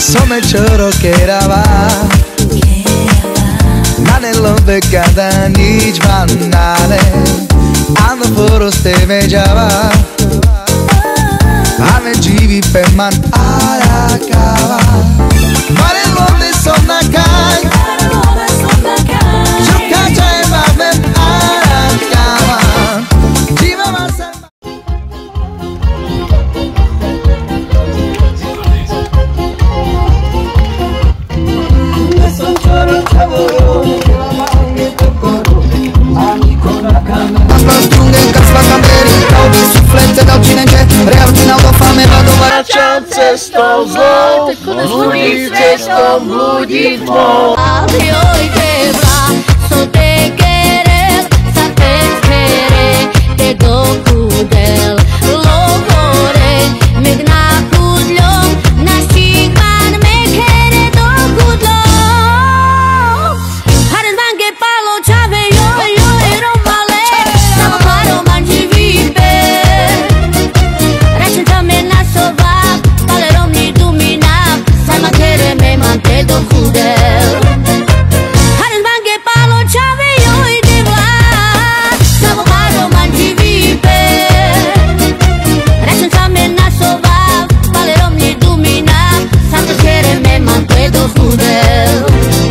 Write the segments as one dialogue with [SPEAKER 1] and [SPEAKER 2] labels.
[SPEAKER 1] So me choro kerava Nanello de cada nici vanale Hanno foroste me java Ame jivi pe man arakava Marello de sonna kai Jukaja e mavem arakava Jiva masem
[SPEAKER 2] Cestou zlou, bludí cestou, bludí tmou.
[SPEAKER 3] Hoy te va, so te querer, sa te querer, te do kudel, logore, megna kudlom, naši man me kere do kudlom. Haren vange palo čave jo romale, samo paro man živi be. Rečen tam je nasova, palerom ni dumina, sama kere me man te do kudel. Haren vange palo čave joj devla, samo paro man živi be. Rečen tam je nasova, palerom ni dumina, sama kere me man te do kudel.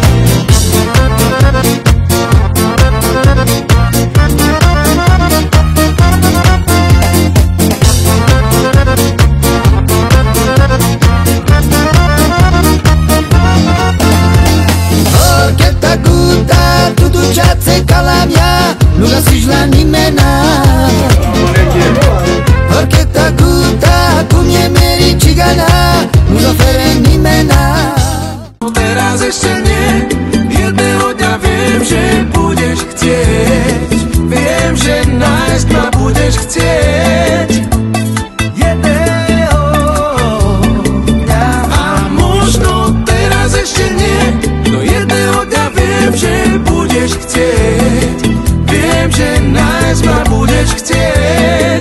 [SPEAKER 1] Luga sijla nimena Orketa guta kumie meri cigana Luga fere nimena Teraz jeszcze nie Jednego dnia wiem, że będziesz chcieć Wiem, że najpierw ma będziesz chcieć Jednego dnia A można teraz jeszcze nie Do jednego dnia wiem, że będziesz chcieć Wiem, że nas ma będziesz chcieć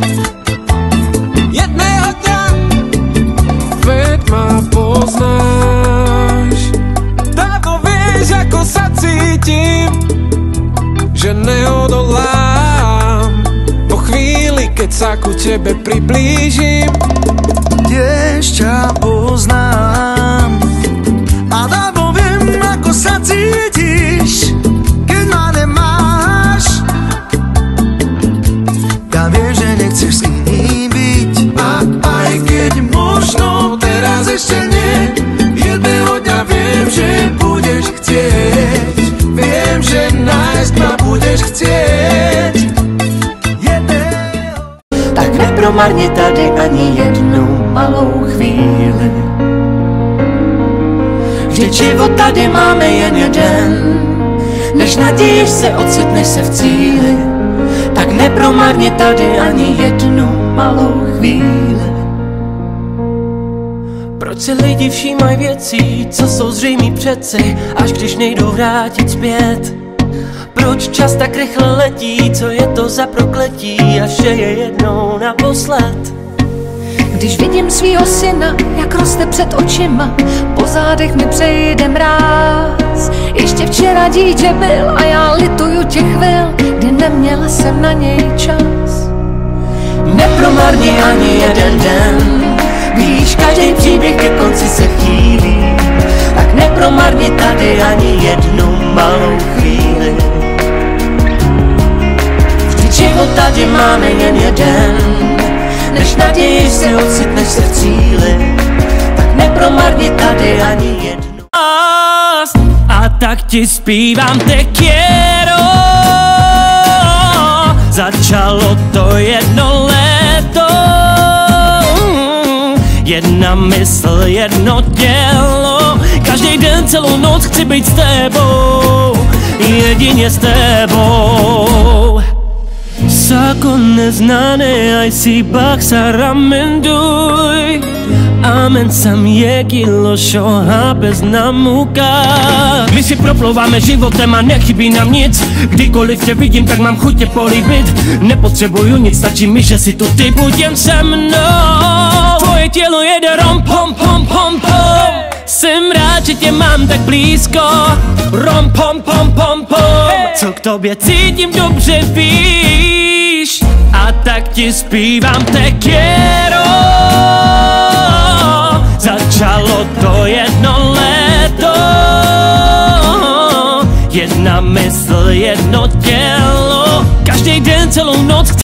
[SPEAKER 1] Jednego dnia Vet ma poznaš Dávno vieš, ako sa cítim Že neodolám Po chvíli, keď sa ku tebe priblížim Tiež ťa poznám A dávno viem, ako sa cítiš Keď ma nemáš Ja viem, že nechceš s iným byť A aj keď možno teraz ešte nie Jedného dňa viem, že budeš chcieť Viem, že nájsť ma budeš chcieť
[SPEAKER 2] Tak nepromarně tady ani jednu malou chvíli Vždyť život tady máme jen jeden Než nadějíš se, ocitneš se v cíli Tak nepromarně tady ani jednu malou chvíli Proč si lidi všímají věcí, co jsou zřejmý přeci Až když nejdou vrátit zpět Proč čas tak rychle letí, co je to za prokletí Až je jednou naposled
[SPEAKER 4] Když vidím svýho syna, jak roste před očima, po zádech mi přejde mráz. Ještě včera dítě byl a já lituju těch chvil, kdy neměla jsem na něj čas.
[SPEAKER 2] Nepromarni ani jeden den, víš, každý příběh ke konci se chýlí. Tak nepromarni tady ani jednu malou chvíli. Vždyť život tady máme jen jeden, než nadějíš se, ocitneš se v cíli. Tak nepromarni tady ani jednu. A tak ti zpívám te quiero. Začalo to jedno léto, jedna mysl, jedno tělo. Každý den, celou noc chci být s tebou, jedině s tebou. Sako neznané, aj si baksa ramenduj. Amen sam je kilo šoha bez namuka. My si proplouváme životem a nechybí nám nic. Kdykoliv tě vidím, tak mám chuť tě políbit. Nepotřebuju nic, stačí mi, že si tu ty buď jen se mnou. Tvoje tělo jede rom pom pom pom pom. Jsem rád, že tě mám tak blízko. Rom pom pom pom pom, co k tobě cítím dobře víš. A tak ti zpívám te quiero. Začalo to jedno léto, jedna mysl, jedno tělo. Každý den celou noc